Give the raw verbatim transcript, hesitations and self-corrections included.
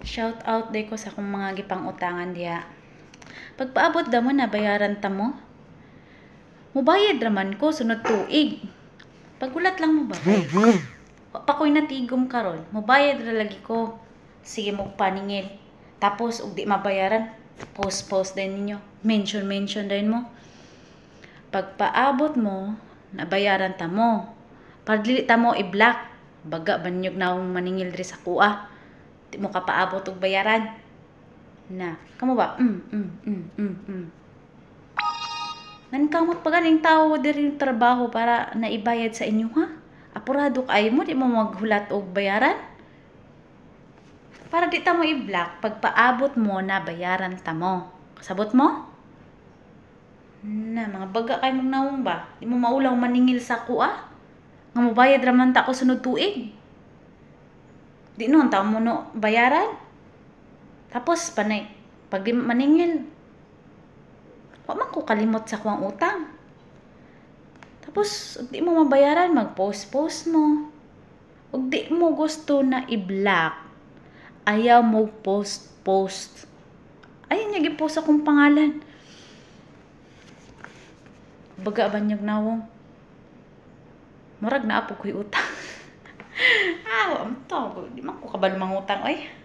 Shout out day ko sa akong mga gipang utangan diha. Pagpaabot da mo na bayaran ta mo. Mubayad raman ko sunod tuig. Pagulat lang mo ba? Wa pa ko'y natigom karon. Mubayad ra lagi ko. Sige mo paningil. Tapos ug di mabayaran, post post din ninyo. Mention mention din mo. Pagpaabot mo, nabayaran ta mo. Pag dili ta mo i-block, baga banyog na akong maningil diri sa kuha. Di mo ka paabot og bayaran. Na, kamo ba? Mm, mm, mm, mm, mm. Nankamot pa galing tao diri yung trabaho para naibayad sa inyo, ha? Apurado kay mo, di mo maghulat og bayaran. Para di ta mo i-block, pagpaabot mo na bayaran ta mo. Kasabot mo? Na, mga baga kay mong nawong ba? Di mo maulaw maningil sa kuha? Nga mo bayad raman ta ko sunod tuig. Di noon ta mo no bayaran. Tapos panay pag di maningil, wa man ko kalimot sa kuang utang. Tapos di mo mabayaran, mag-post-post mo. Ug di mo gusto na i-block, ayaw mo post-post. Ay nya gi-post akong pangalan. Baga banyog nawong. Murag na apo ko'y utang. Ah, am to, di man ko kabalo mangutang oy.